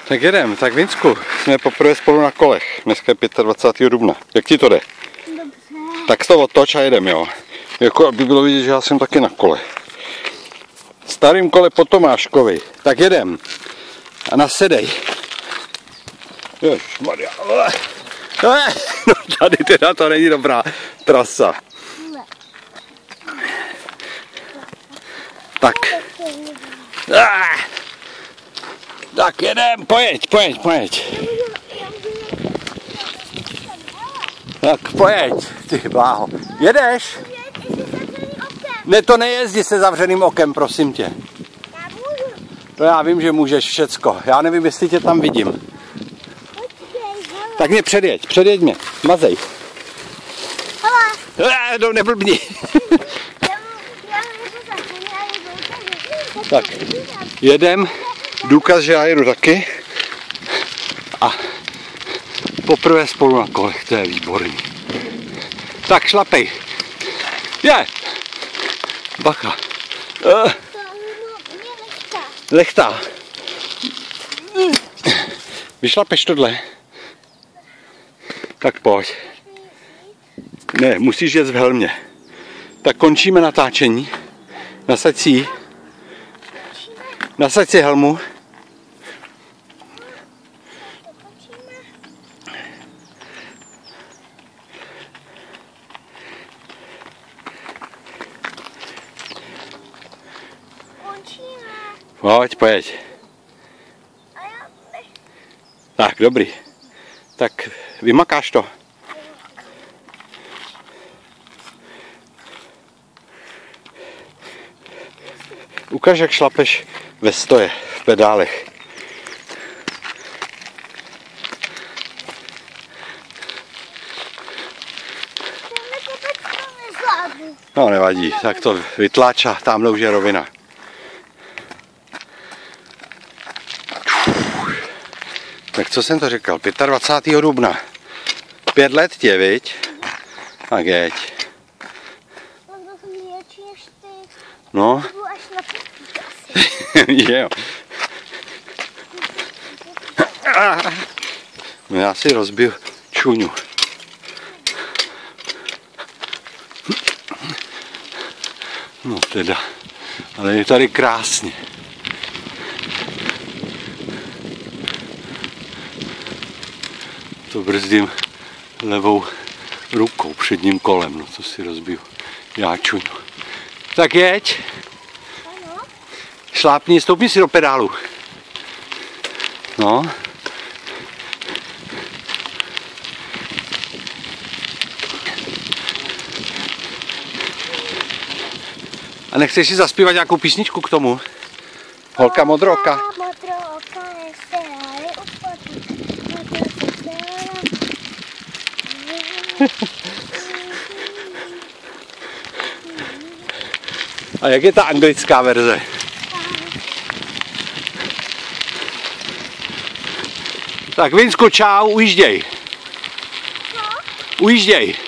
Tak jedem, tak Vinsku, jsme poprvé spolu na kolech. Dneska je 25. dubna. Jak ti to jde? Dobře. Tak to otoč a jedem, jo. Jako aby bylo vidět, že já jsem taky na kole. Starým kole po Tomáškovi. Tak jedem. A nasedej. Ježmaria. No tady teda to není dobrá trasa. Tak. Tak jedem, pojeď. Tak pojeď, ty bláho. Jedeš? Ne, to nejezdí se zavřeným okem, prosím tě. To já vím, že můžeš všecko. Já nevím, jestli tě tam vidím. Tak mě předjeď mě, mazej. No, neblbni. Tak, jedem, důkaz, že já jedu taky. A poprvé spolu na kolech, to je výborný. Tak šlapej. Je! Bacha. Lechtá. Vyšlapeš tohle? Tak pojď. Ne, musíš jet v helmě. Tak končíme natáčení. Nasaď si helmu. Pojeď. Tak, dobrý. Tak vymakáš to. Ukaž, jak šlapeš ve stoje, v pedálech. No nevadí, tak to vytláča, tamhle už je rovina. Tak co jsem to říkal, 25. dubna. 5 let tě, viď? Tak jeď. No. Jo. No já si rozbiju čuňu. No teda, ale je tady krásně. To brzdím levou rukou, předním kolem, no to si rozbiju já čuňu. Tak jeď. Šlápni, stoupni si do pedálu. No. A nechceš si zaspívat nějakou písničku k tomu? Holka modrooka. A jak je ta anglická verze? Tak Vinsku, čau, ujížděj. Ujížděj.